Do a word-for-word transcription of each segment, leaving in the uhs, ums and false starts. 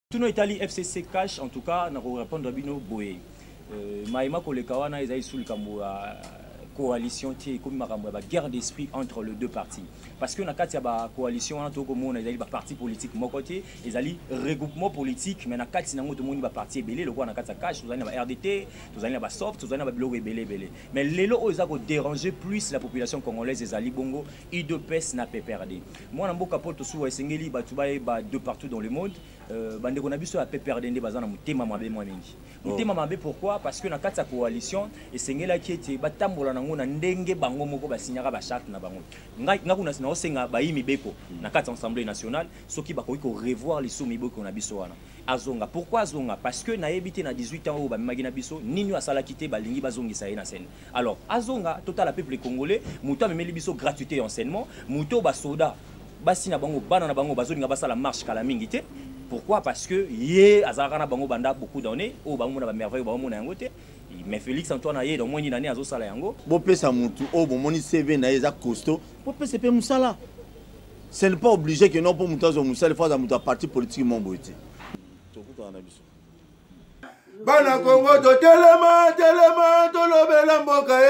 Tout nos Italie F C C cash en tout cas na répondre à bino boye. Maïma kolekawana ils aillent sous le cambo coalition qui comme makambo ba guerre d'esprit entre les deux partis parce que na kati ya ba coalition na to ko mona ezali ba parti politique mon côté ezali regroupement politique mais na kati na ngoto moni ba parti belé le quoi na kati ya cash tozali na ba R D T tozali na ba soft tozali na ba biloko belé belé mais lelo oza ko déranger plus la population congolaise ezali bongo I D P S na P P R D moi na mboka poto sou esengeli ba tubaye ba de partout dans le monde bande ko na biso ya P P R D nde bazana mutema mabe mwa mingi mutema mabe pourquoi parce que na kati ya coalition esengela ki ete batambola na na ndenge bango moko basinyaka ba charte na bango ngai ngakuna sina osenga bayimi beko na kati assemblée nationale soki bakoki ko revoir les soumi beko na biso wana azonga pourquoi azonga parce que na yebité na dix-huit ans ba magi na biso nini asala kité balingi bazongisa ye na scène alors azonga total peuple congolais muto amemeli biso gratuité enseignement muto ba soda basi na bango bana na bango bazolinga basala marche kala mingi te. Pourquoi? Parce que yé azarana bango banda beaucoup d'années au bango na ba merveille bango na yango te. Mais Félix Antoine Aye dans moins d'une année azo sala yango. Bo pesa mutu o bo moni C V na eza costaud. Bo pesa pe musala. Ce n'est pas obligé que non pour mutu azo musala fois à mutu parti politique mon boité. Tokuta na biso. Bana Congo to telema telema to lobela mboka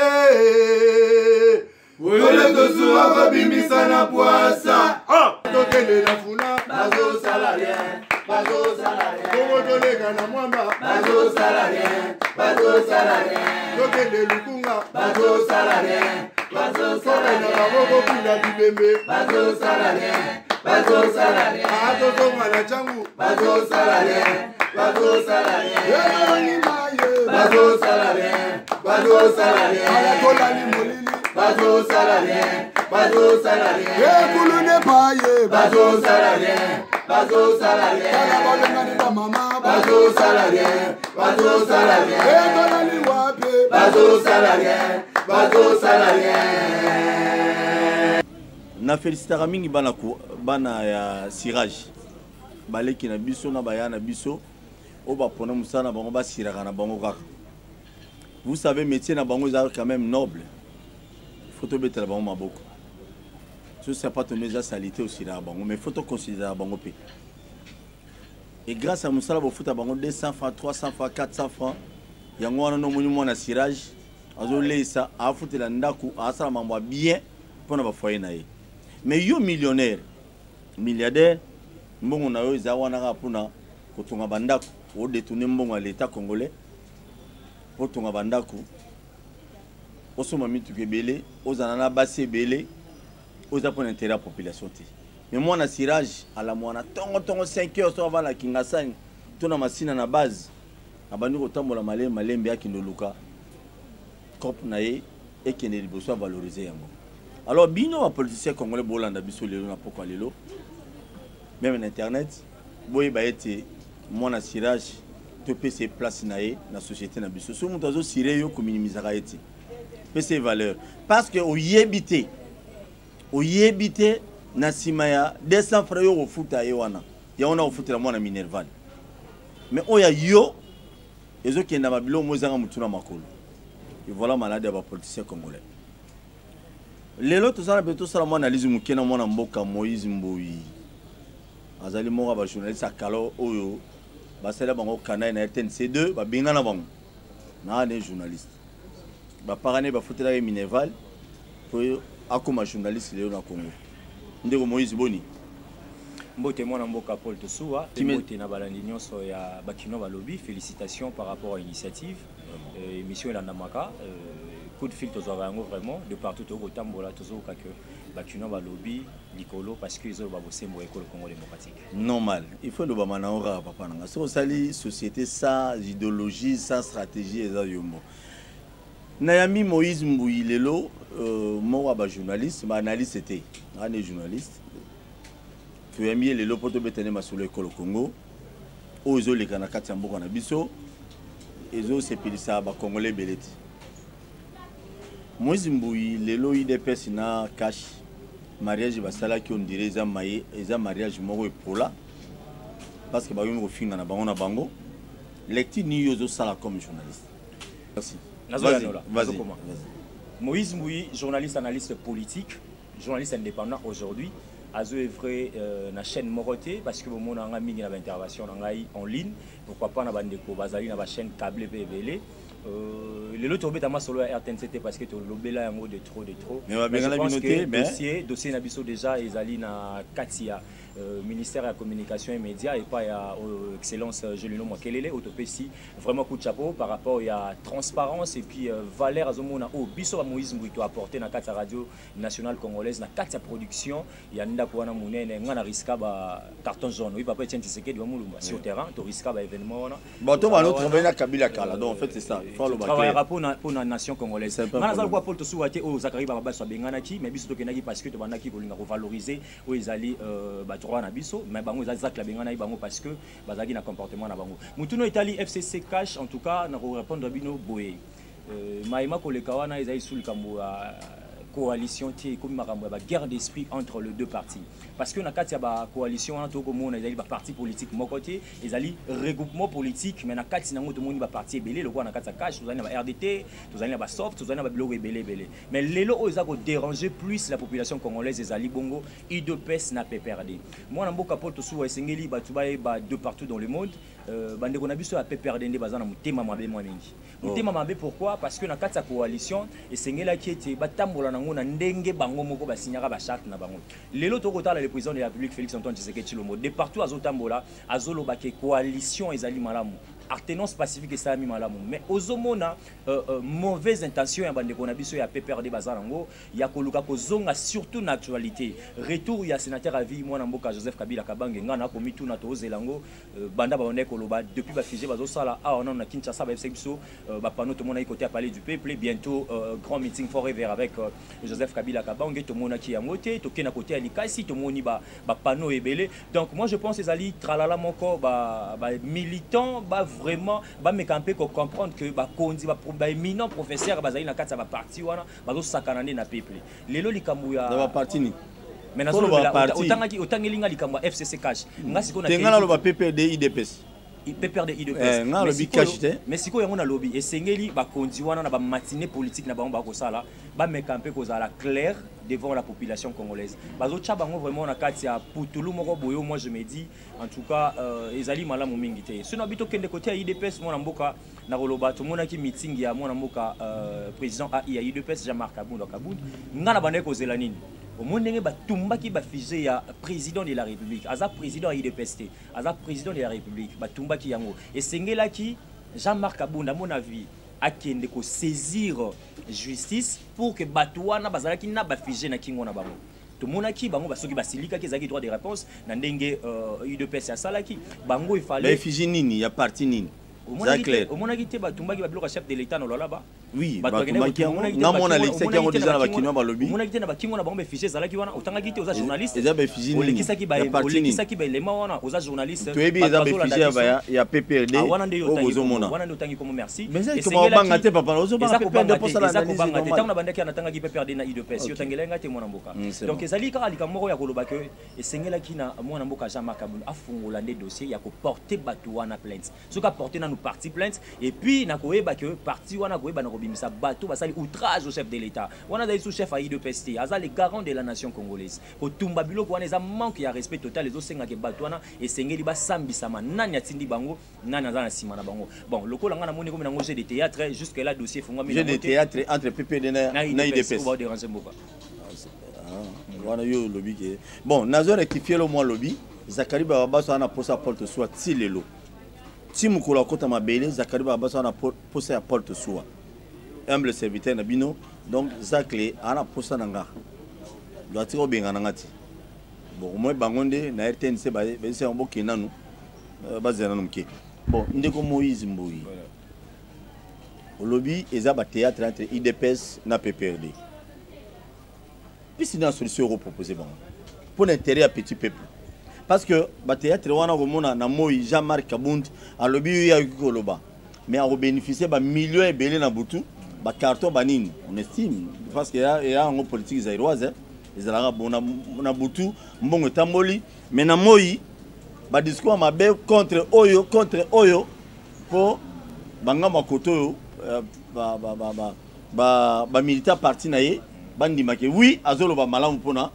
ye. Wole to suwa ko bimisa na poasa. Ah to kele na funa bazo salarien. Bazo salarien. Congo to lega na mwamba. Bazo salarien. Bazo salarien. To kele lukunga. Bazo salarien. Bazo salarien. Na babo kula bibembe. Bazo salarien. Bazo salarien. Ah to to mala changu. Bazo salarien. Bazo salarien. Ye maye. Bazo salarien. Bazo salarien. Ala to la limolili. Bazo salarien. Bazo salarien. Ye kulune paye. Bazo salarien. Bazo salarien. Ala balengani ba mama. Bazo salarien. Bazo salarien. Ye kolali wape. Bazo salarien. Bazo salarien. Na félicitera mingi bana ko bana ya Sirage. Baleki na biso na bayana biso. O ba pona musana bango ba siraka na bango kaka. Vous savez métier na bango est quand même noble. Faut mettre la bango maboko. Ce n'est pas ton déjà salité aussi là bango mais faut considérer bango pe. Et grâce à musala bo futa bango deux cents francs, trois cents francs, quatre cents francs. Yango wana no moni mona Sirage. Azo leisa a futela ndaku a sala mambo bien pour na ba foyer na ye. Mais yo millionnaire, milliardaire, mbongo na yo za wana ka puna kotonga bandako o détourner mbongo à l'état congolais. Kotonga bandako osoma mitu kebele ozana basi belé oza pour intérêt la population ti. Mais moi na Sirage à la moana tongo tongo cinq heures so avant la kingasani tona masina na base abandi kotambola malembe malembe ya kindoluka cop na ye et qui ne liboso valoriser yango. Alors bino les politiciens congolais bolanda biso lelo na poko lelo même en internet boye ba été moi na Sirage to pese place na ye na société na biso so muto zo sire yo ko minimizaka eti pese valeur parce que au yebité au yebité na simaya deux cents francs yo futa ye wana ya ona ofutela mwana Minerval mais oya yo ezo kenda mabilo mozanga mutuna makolo et voilà malade ya ba politiciens congolais. Lelo to sala beto sala mwana analyse mukena mwana mboka Moïse Mboui azali moko ba journaliste akalo oyo basala bango kanai na R T N C deux ba binga na bango na ne journaliste ba parane ba fotela ye Minerval pour akoma journaliste lelo na Congo ndeko Moïse Boni mbote mwana mboka Paul Tosuwa mbote na balandi nyonso ya bakino balobi félicitations par rapport à l'initiative émission la namaka coup de fil tozwa yango vraiment de partout au tambola tozoka que bakino balobi likolo parce que ils ont ba bosembo école Congo démocratique normal il faut le ba mananga papa nanga so sali société sans idéologie sans stratégie eza yombo Nayami Moïse Mboui lelo euh mo ba journaliste ba analyste était un journaliste tu as mis lelo poto betene masolo école Congo ozo le kana kati mboka na biso ezo sepelisa ba congolais beleti Moïse Mboui lelo I D P S na cash mariage basala ki on dirait eza maye eza mariage moko epola parce que ba yo finga na bango na bango lecture ni yozo sala comme journaliste. Merci. Vas-y, vas-y. Moïse Mboui, journaliste analyste politique, journaliste indépendant aujourd'hui. azo œuvrer na chaîne Moroté parce que mon anga mingi na intervention en ligne, pourquoi pas na bandeko bazali na ba chaîne câble P V L. Euh, les autres tombent dans solo R T N C T parce que tu l'obéla un mot de trop de trop. Mais, mais je pense que le dossier dossier nabiso déjà ils allaient na Katia euh, ministère de la communication et médias et pas à euh, excellence Jolino Makelele autopsie vraiment coup de chapeau par rapport à transparence et puis euh, valeur azomona au biso Moïse Mbouito apporté na Katia radio nationale congolaise na Katia production ya nda kuana munene ngana riska ba carton jaune oui papa Etienne Tshisekedi wa mulumba sur terrain to riska ba événement wana bon to va nous travailler na Kabila Kala donc en fait c'est ça. Travaillera pour la nation congolaise. Maintenant, on Paul Tousouate au Zakari Baba soit Benganaki, mais biso Kenaki parce que tu vas naki pour valoriser où ils allaient droit na biso, mais bango ils Zak la Bengana bango parce que bazaki na comportement na bango. Mutuno Italie F C C cash en tout cas na répondre à Bino Boé. Maïma Kolekawana ils allaient sous le cambo coalition qui est comme la guerre d'esprit entre les deux partis parce que na kati ya ba coalition wana to komona ezali ba parti politique moko te ezali regroupement politique mais na kati nango to moni ba parti ebele lokwa na kati ya cash tozali na ba R D T tozali na ba soft tozali na ba biloko ebele ebele mais lelo oyo eza ko déranger plus la population congolaise ezali bongo I D P S na P P R D moi na mboka poto suwa esengeli batu ba ba de partout dans le monde euh, bandeko na biso ya P P R D nde bazana mutema mabe mwa mingi mutema mabe pourquoi parce que na kati ya coalition esengela ki ete batambola nango na ndenge bango moko basignaka ba charte na bango lelo to kotala le président de la République Félix Antoine Tshisekedi Tshilombo de partout azotambola azoloba ke coalition ezali malamu Artenance pacifique et ça mi malamu mais ozomona euh, euh, mauvaise intention ya bandeko na biso ya P P R D bazarango ya koluka kozonga surtout na actualité retour ya sénateur à vie mwana mboka Joseph Kabila Kabange ngana ko mituna to zelango euh, banda ba oneko loba depuis ba figé bazo sala a on na Kinshasa ba F C biso euh, ba pano to mona côté à parler du peuple bientôt euh, grand meeting forever avec euh, Joseph Kabila Kabange to mona ki ya moté to kena côté à Likasi to moni ba ba pano ebele donc moi je pense les ali tralala moko ba ba militant ba vraiment ba me camper ko comprendre que ba kondi ba ba éminent professeur bazali na kati ya ba parti wana bazo sakanane na peuple lelo likambu ya ba parti ni mais na solo la otangaki otangelinga likambu F C C cash ngasi ko na tengana lo ba P P D I D P S P P R D I D P S nga lobby cash te mais siko yango na lobby esengeli ba kondi wana na ba matinée politique na bango ba ko sala ba me camper ko za la clair devant la population congolaise bazo tcha bango vraiment na kati ya putulu moko boyo moi je me dis en tout cas euh, ezali malamu mingi te sino bito kende côté ya I D P S mona mboka na roloba to mona ki meeting ya mona mboka euh, président A I ya I D P S Jean-Marc Kabunda Kabunda ngana bande ko zela nini au monde ndenge batumbaki ba figé ya président de la République aza président I D P S T aza président de la République batumbaki yango esengelaki Jean-Marc Kabunda mon avis akende ko saisir justice pour que batouana bazalaki na ba figé na kingo na bango to monaki bango basoki basilika ki zaki droit de réponse na ndenge euh, I D P S ya salaki bango il fallait ba figé nini ya parti nini c'est clair au monaki te batumbaki ba bloc chef de l'état no là-bas oui batumaki na mona lexi ki yango déjà na bakino ba lobby monaki te na bakingo na bango ba figé zalaki wana otangaki te oza journaliste eza ba figé nini olekisaki ba olekisaki ba élément wana oza journaliste to ebi eza ba figé ya ya P P R D wana nde ozo mona wana nde otangi comme merci mais c'est comment banga te papa ozo ba P P R D pour ça la analyse normal tant na bandaki anatangaki P P R D na I D P S yo tangelenga te mwana mboka donc ezali kaka likamoko ya koloba ke esengelaki na mwana mboka Jean-Marc Kabunda afungola nde dossier ya ko porter batu wana plainte soka porter na nous parti plainte et puis na koyeba que parti wana koyeba na kobimisa bato basali outrage au chef de l'état wana dali sous chef I D P S T aza le garant de la nation congolaise ko tumba biloko wana eza manque ya respect total les osenga ke bato wana esengeli basambisama nani atindi bango nani aza na sima na bango bon lokola nga na moni comme nango jeu de théâtre jusque là dossier fongwa jeu de théâtre entre P P R D na I D P S on va déranger mboka wana yo lobby ke bon nazo rectifier le moins lobby Zakari Baba so ana posa porte soit tilelo si mukolo kota mabele Zakari Baba so ana posa ya porte soit humble serviteur na bino donc Zakle ana posa nanga doit tiro benga nangati bon moi bangonde na R T N C ba ba se mbo kenanu ba zena nomke bon ndeko Moïse Mbouyi au lobby eza ba théâtre entre I D P S na P P R D puis c'est une solution proposée bon pour l'intérêt à petit peuple parce que ba théâtre wana komona na Moïse Jean-Marc Kabunda a lobby ya koloba mais a bénéficier ba millions et belé na butu ba carton banine on estime parce que il y a un politique zairoise ils ala bona na butu mbongo tamboli mais na Moïse ba discours mabe contre oyo contre oyo pour banga makoto ba ba ba ba ba militaire parti na ye bandi make oui azolo ba malamu pona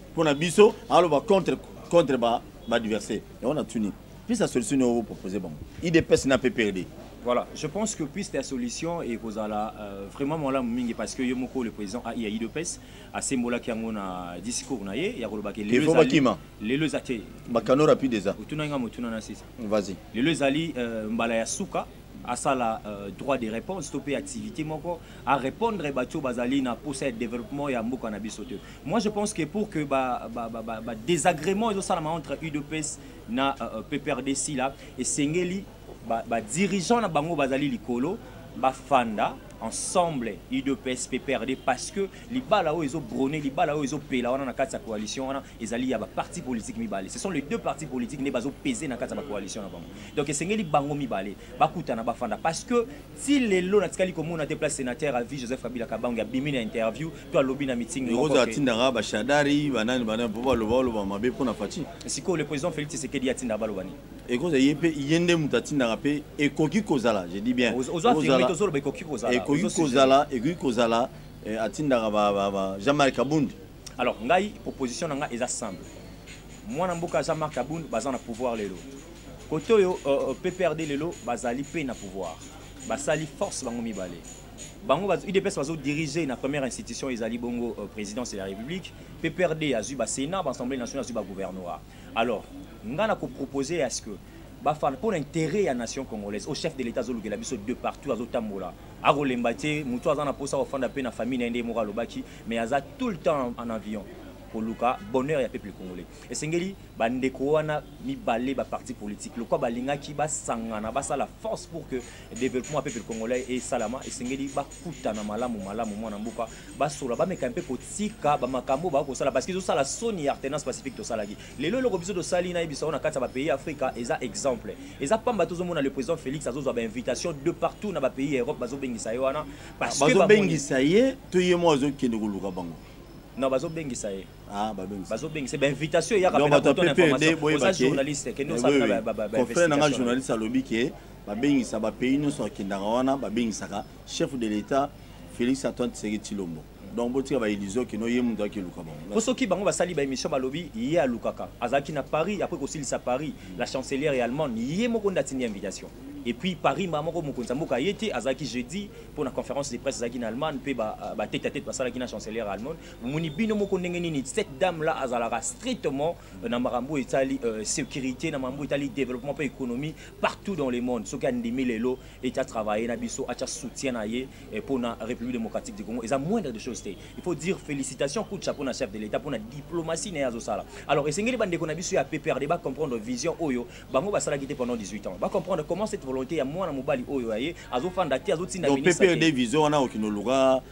pour na biso alors contre contre ba adversaire et on a tuni puis la solution nous proposer bon I D P S n'a pas perdu. Voilà, je pense que puisque la solution et vous allez euh, vraiment moi là parce que Yomoko le président a I D P S à ces mots là qui ont un discours na ye ya koloba ke les les les athées bakano rapide déjà tuna nga mutuna na sisa vas-y les les ali mbala ya suka à ça la droit de réponse stopper activité moko à répondre et bateau bazali na pour ce développement ya mboka na bisote. Moi je pense que pour que ba ba ba, ba désagrément et ça entre I D P S na uh, P P R D si là et sengeli ba, ba dirigeant na bango bazali likolo ba fanda ensemble I D P S P P R D parce que les balles où ils ont brûlé les balles où ils ont payé là on a quatre coalition on a ils alliés à ba parti politique mi balé ce sont les deux partis politiques ne bazo peser na quatre coalition na bango donc c'est ngeli bango mi balé ba kutana ba fanda parce que si les lots natikali comme on a déplacé sénateur à vie Joseph Kabila Kabanga bimi na interview toi lobby na meeting les autres atindara ba shadari banani banani pour loba loba mabe pour na fati siko le président Félix Tshisekedi atinda ba lobani et cause yepé yende mutatinda pe et koki kozala je dis bien aux affirmer toujours ba koki kozala et kozala et kozala atindara ba ba Jean-Marc Kabundi. Alors ngai proposition nga eza simple moi na mboka Jean-Marc Kabundi bazana pouvoir lelo koto yo P P R D lelo bazali pe na pouvoir basali force bango mibale bango baz I D P S bazo diriger na première institution ezali bongo présidence de la République P P R D azu ba Sénat ba Assemblée nationale azu ba gouvernorat. Alors nga na ko proposer à ce que pour l'intérêt de la nation congolaise, au chef de l'État Zolugela biso de partout à Zotambola, à Rolembate, Moutou Azana Posa au fond de la peine à famille Nende Moralobaki, mais Aza tout le temps en avion. Pour Luka, bonheur et peuple congolais. Et Sengeli, Bandeko wana mi balé ba parti politique. Le quoi balinga qui ba sangana ba ça la force pour que le développement peuple congolais et salama et Sengeli ba kutana malamu malamu mwana mboka ba sola ba meka un peu kotika ba makambo ba ko sala parce qu'ils ont ça la Sony Artenance Pacifique to salagi. Les le biso de sali na biso na kata ba pays Afrika eza exemple. Eza pamba tozo mona le président Félix azo ba invitation de partout na ba pays Europe bazo bengisa yo wana parce que bazo bengisa ye to ye mo azo kende ko luka bango. Non, bazo bengisa ye. Ah, ba bengisa. Bazo bengisa. C'est invitation il y a rappelé information. Aux journalistes que nous sommes là ba ba ba. Confrère na journaliste à lobby qui ba bengisa ba pays nous so kindanga wana ba bengisa ka chef de l'État Félix Antoine Tshisekedi Tshilombo. Donc botika ba ilizo que no ye mundo ki luka bango. Pour ceux qui bango ba sali ba émission ba lobby yé à Lukaka. Azaki na Paris après aussi à Paris, la chancelière est allemande yé moko ndatini invitation. Et puis Paris mamoko mokonza mboka yete azaki jeudi pour la conférence de presse azaki en Allemagne pe ba ba tête à tête pasala ki na chancelière allemande moni bino moko ndenge nini cette dame là azalaka strictement na marambo etali sécurité na marambo etali développement pe économie partout dans le monde soki andimi lelo et a travaillé na biso a soutien na ye pour la République démocratique du Congo et ça moindre de choses il faut dire félicitations coup de chapeau na chef de l'État pour la diplomatie na yazo sala. Alors esengeli bande ko na biso ya P P R D ba comprendre vision oyo bango basala ki pendant dix-huit ans ba comprendre comment cette volonté ya mwana mobali oyo aye azofanda ti azotinda ministre donc P P R D vision wana okinologa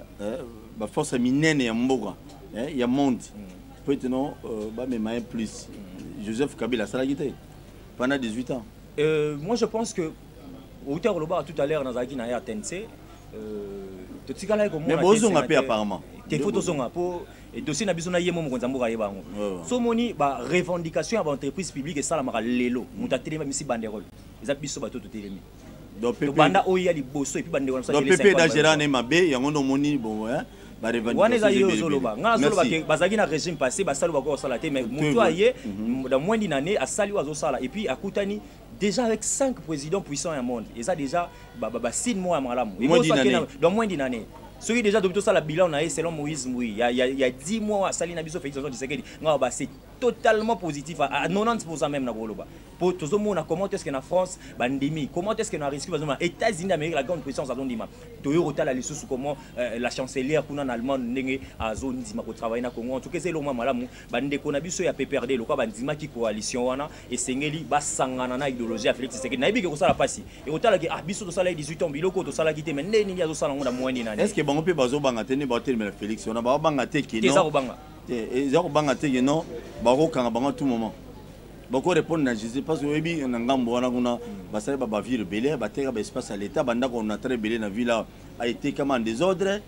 ba force minene ya mboka ya monde peut-être non ba mema plus Joseph Kabila sala ki pendant dix-huit ans. Euh, moi je pense que auteur loba tout à l'heure dans zaki na ya T N C euh mais bozonga pe apparemment te photos zonga pour et dossier na biso na yemo mokonza mboka yebango so moni ba revendication ya entreprise publique et ça la mara lelo muta telema misi banderole eza biso bato to telemi donc P P banda oya liboso et puis bandeko ça donc P P da gérant ne mabe yango no moni bon hein ba revendication wana za yo zoloba nga zoloba ke bazaki na régime passé basalo bako sala te mais muto aye dans moins d'une année asali wazo sala et puis akutani déjà avec cinq présidents puissants au monde et ça déjà bah bah signe moi malamu dans moins d'une année ceux qui déjà depuis ça la bilan na selon Moïse Moui il y a il y a dix mois sali na biso Félix Antoine Tshisekedi nga ba c'est totalement positif à quatre-vingt-dix pour cent même na Goloba pour tout le monde comment est-ce que na France bandemi comment est-ce que na risque par exemple États-Unis d'Amérique la grande puissance azon dima to yo rota la lisusu comment la chancelière kuna en Allemagne ndenge azon dima ko travailler na Congo en tout cas c'est le moment malamu bande ko na biso ya P P R D lokwa bandima ki coalition wana et sengeli basangana na idéologie ya Félix Tshisekedi na ibike ko sala pasi et rota ki ah biso to sala dix-huit ans biloko to sala ki te mais ndeni azo sala ngonda moyenne nani est-ce que bango pe bazo banga te ne ba telme Félix on a ba banga te ki non eza ko banga et za ko banga te ki non bako kanga bango tout moment bako répondre na je sais pas so ebi na ngambo wana kuna basale ba bavire belé ba teka ba espace à l'état banda ko na très belé na ville a été comme en désordre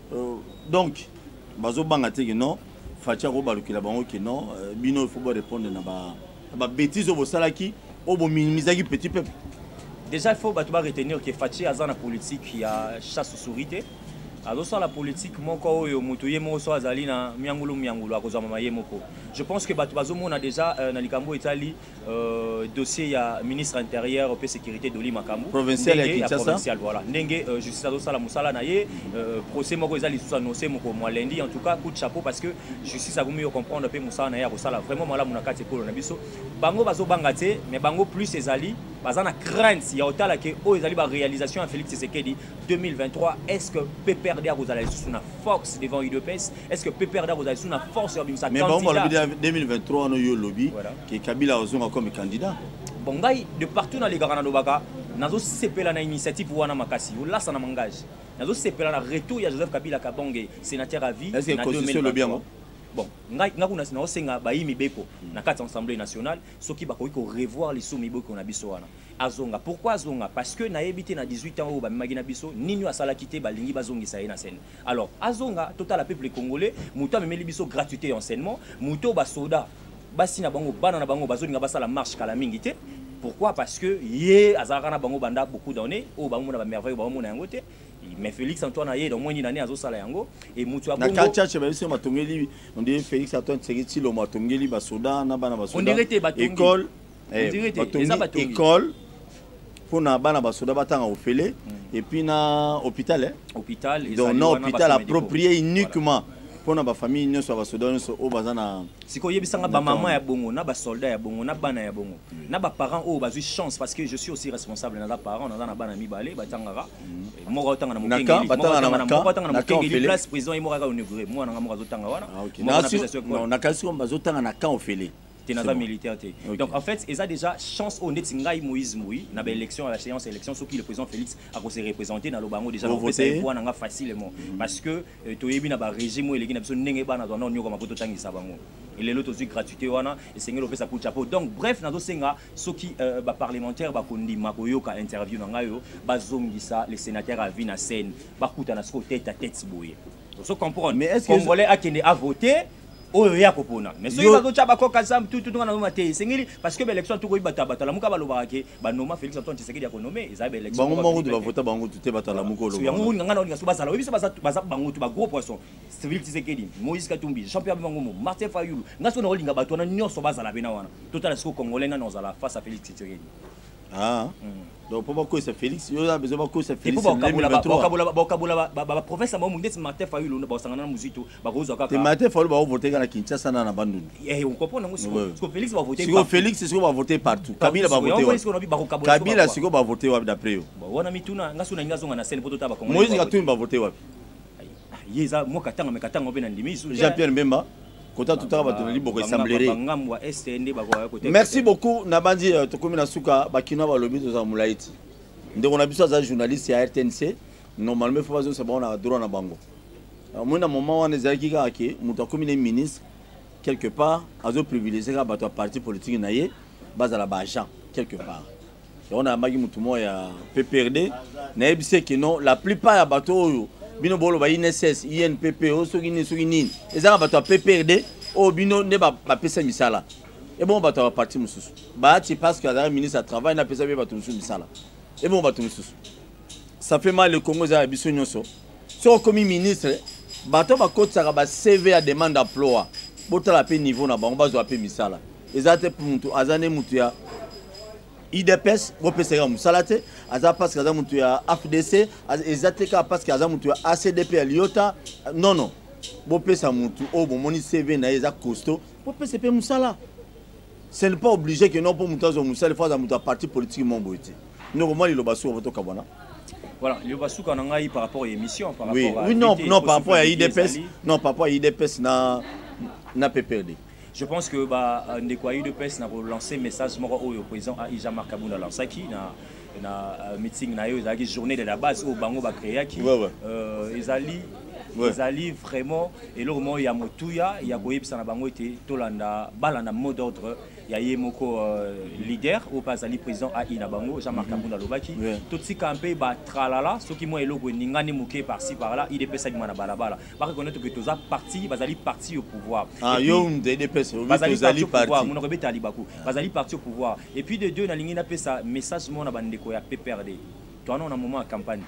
donc bazo banga te ki non fatia ko balukila bango ki non bino il faut répondre na ba ba bêtise au salaki au bo minimizaki petit peuple. Déjà il faut ba retenir que fatia azana politique il y a chasse aux sourité azo la politique moko oyo mutu ye moko so azali na miangulu miangulu akozwa mama ye moko. Je pense que bato bazomona déjà na likambo etali dossier ya ministre intérieur et sécurité d'Oli Makambu provincial et provincial voilà ndenge justice azo sala musala na ye procès moko ezali sous annoncé moko moi lundi en tout cas coup de chapeau parce que justice a voulu comprendre pe musala na ya ko sala vraiment mala muna kati ko na biso bango bazo bangate mais bango plus ezali bazana crainte ya otala ke o ezali ba réalisation à Félix Tshisekedi deux mille vingt-trois. Est-ce que P P R D a vous allez sous une force devant U D P S? Est-ce que P P R D a vous allez sous une force sur Bimsa mais bon deux mille vingt-trois on a eu le lobby que Kabila a comme candidat. Bon de partout dans les Garana Dobaka nazo sepela na initiative wana makasi là ça na mangage nazo sepela na retour ya Joseph Kabila Kabonge sénateur à vie na deux mille vingt-trois. Bon ngai ngakuna na osenga bayimi beko na kati assemblée nationale soki bakoki ko revoir les soumi beko na biso wana azonga. Pourquoi azonga? Parce que na yebité na dix-huit ans o ba magi na biso nini asala kité balingi bazongisa ye na scène. Alors azonga total la peuple congolais muto memeli biso gratuité enseignement muto ba soda basi na bango bana na bango bazolinga basala marche kala mingi te. Pourquoi? Parce que ye azaka na bango banda beaucoup d'années o bango na ba merveille ba mona yango te. Mais Félix Antoine Aye dans moins d'une année à Zosala Yango et Moutou Abongo. Na kacha chebe biso matongeli on dirait Félix Antoine Tshisekedi lo matongeli ba soda na bana ba soda. On dirait te batongi. École. On dirait te école. Pour na bana ba soda batanga ofele et puis na hôpital hein. Hôpital et donc na hôpital approprié uniquement pour na ba famille nyonso ba soda nyonso o bazana. Siko yebisanga ba maman ya bongo na ba soldat ya bongo na bana ya bongo. Na ba parents o bazui chance parce que je suis aussi responsable na ba parents na na bana mibale batangara. Moko otanga na mokengeli moko otanga na mokengeli place président imoraka inauguré moi nga moko azotanga wana non na kasi on bazotanga na camp ofele tenaza militaire té donc en fait ils a déjà chance au net ngai Moïse Moui na ba élection à la séance élection ce qui le président Félix a ko se représenter na lobango déjà on fait ça nga facilement parce que to yebi na ba régime eleki na biso ndenge bana zo na nyoko makoto tangisa bango et les lots aussi gratuité wana et sengelo pe ça coûte chapeau donc bref nazo senga ce qui ba parlementaire ba kondi makoyoka interview na ngayo bazongisa les sénateurs à vie na scène ba kuta na sko tête à tête boye so comprendre mais est-ce que congolais a kende a voter oyo ya kopona mais so bazo chaba ko kasam tout tout na no maté sengeli parce que l'élection tout ko ibata batala muka baloba ke ba noma Félix Antoine Tshisekedi a konomé ils a ba élection bango bango ba voter bango tout batala muko lo yango ngana on ngaso bazala biso baza baza bango tout ba gros poisson Félix Tshisekedi Moïse Katumbi Jean-Pierre Bango Martin Fayulu ngaso na olinga bato na nyonso bazala bena wana total ce congolais na nozala face à Félix Tshisekedi. Ah donc pour quoi c'est Félix yo a besoin quoi c'est Félix deux mille vingt-trois bakabula bakabula ba professeur mo ngeti Martin Fayulu na basangana na muzito bakozo kaka te Martin Fayulu ba voter kana Kinshasa na Bandundu eh on comprend ngo siko Félix va voter siko Félix siko va voter partout Kabila va voter Kabila siko va voter wapi d'après yo wana mituna ngaso na ngazonga na scène poto taba kongo Moïse Katumbi va voter wapi yeza mo katanga me katanga pe na ndimi Jean-Pierre Mbemba. Merci beaucoup Nabandi Tokomina Souka Bakina Balobi de Zamulaiti. On a besoin d'un journaliste à R T N C. Normalement, il faut que on a droit à Bango. Moi, à un moment, on est allé à qui, Moutakomine ministre quelque part, a privilégié la parti politique naïe, base à la Bajan quelque part. On a Magi Moutumo et P P R D. Naïb sait que non, la plupart des bateaux. Bino bolo ba I N S S I N P P o so gini so gini ezanga bato P P R D o bino ne ba ba pesa misala et bon bato ba parti mususu ba ti parce que la ministre a travail na pesa be bato mususu misala et bon bato mususu ça fait mal le Congo za biso nyonso so comme ministre bato ba kotsa ba C V à demande d'emploi botala pe niveau na bango bazo pe misala ezate pour mutu azane mutu ya I D P S bopesera musalate aza parce que aza mutu ya F D C ezateka parce que aza mutu ya A C D P Liota non non bopesa mutu o bomoni C V na eza costaud bopesa pe musala ce n'est pas obligé que non pour mutu azo musala il faut aza mutu ya parti politique mon boité non comment il obasu voto kabona voilà il obasu kana ngai par rapport à émission par oui, rapport à oui non non par rapport à I D P S non par rapport à I D P S na na P P R D. Je pense que bah ndeko I D P S na relancer message moko au président a Jean-Marc Kabunda lansaki na na meeting na yo ezaki journée de la base au bango ba créer qui euh ezali ezali vraiment et le moment ya motuya ya koyebisa na bango été tolanda balanda mot d'ordre ya yemoko leader au pasali président a ina bango Jean-Marc Kabunda lobaki tout si campé ba tralala ce qui moi eloko ningani muke par-ci par-là I D P Saki mana balabala ba reconnaître que toza parti bazali parti au pouvoir ah yo I D P S bazali parti mon rebeta libaku bazali parti au pouvoir et puis de deux na lingi na pesa message mon na bandeko ya P P R D toi on a un moment à campagne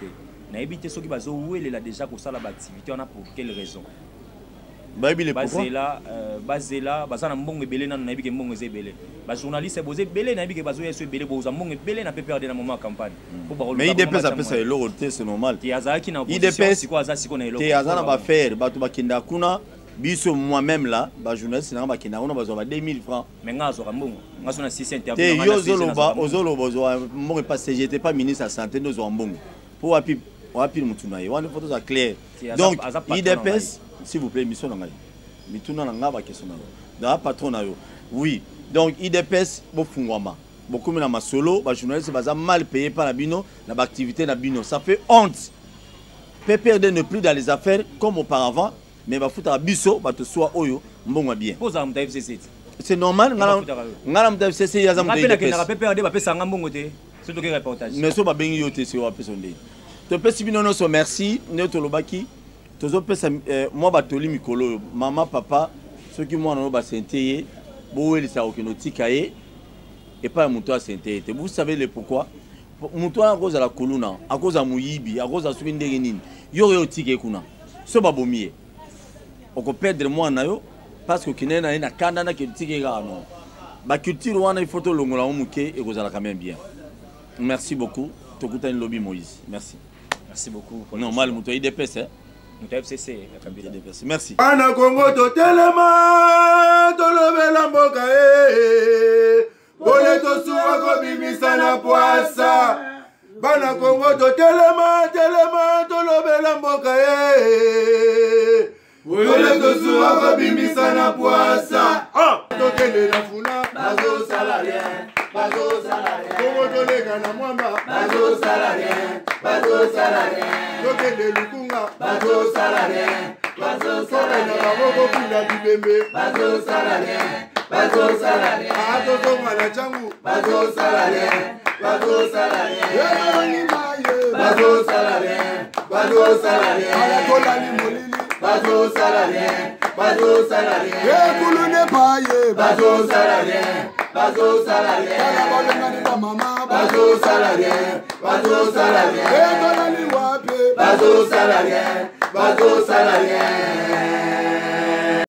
na éviter ceux qui bazo où il a déjà pour ça la activité on a pour quelle raison Baby basé là basé là basana mbongo belé na na bike mbongo zebelé ba journaliste bosé belé na bike bazo yeso belé boza mbongo belé na peut perdre dans moment campagne mais il dépêche après ça le c'est normal ti azaki na il dépêche c'est quoi azaki ko na elo ti azana ba faire ba to bakinda kuna biso moi-même là ba journaliste na bakinda kuna bazo ba deux mille francs mais ngazo ka mbongo ngazo na six interview te yo zoloba ozoloba ozo mbongo pas j'étais pas ministre à santé nous zo mbongo pour api api mutuna ye wana photos à clair donc il dépêche s'il vous plaît mission ngai mituna na ngaba question na da patron na yo oui donc I D P S bo fungwama beaucoup na masolo ba journaliste baza mal payé par la bino na ba activité na bino ça fait honte P P R D ne plus dans les affaires comme auparavant mais ba futa biso ba to soit oyo mbongwa bien poza mu F C C c'est normal ngala ngala mu F C C ya za mu I D P S na P P R D ba pesa ngambongo te surtout que reportage mais so ba bengi yo te se wa pesa ndé to pesi bino no so merci ne to lobaki tozo pesa moi batoli mikolo maman papa ceux qui moi no ba senteye bo weli sa okinotika ye et pas muto a senteye vous savez le pourquoi muto a cause à la coluna à cause à muyibi à cause à suki ndenge nini yo yo tike kuna so ba bomie oko perdre moi na yo parce que kinena na kanda na kitike ga no ba culture wana il faut to longola muke et cause à la quand même bien merci beaucoup tokuta ni lobby Moïse merci merci beaucoup normal muto I D P S hein nous F C C merci. Ana Congo to telema to lobela mboka eh bole to suwa ko bimisa na poasa bana Congo to telema telema to lobela mboka eh bole to suwa ko bimisa na poasa ah to kele na funa bazo salarien bazo salarien Congo to lega na mwamba bazo salarien bazo salarien Lokele lukunga bazo salarien bazo salarien na baboko kula bibembe bazo salarien bazo salarien ato songa na changu bazo salarien bazo salarien yoni maye bazo salarien bazo salarien ala tola ni molili bazo salarien bazo salarien yekulune paye bazo salarien bazo salarien ala balengani na mama bazo salarien bazo salarien etola ni wapi bazo salarien bazo salarien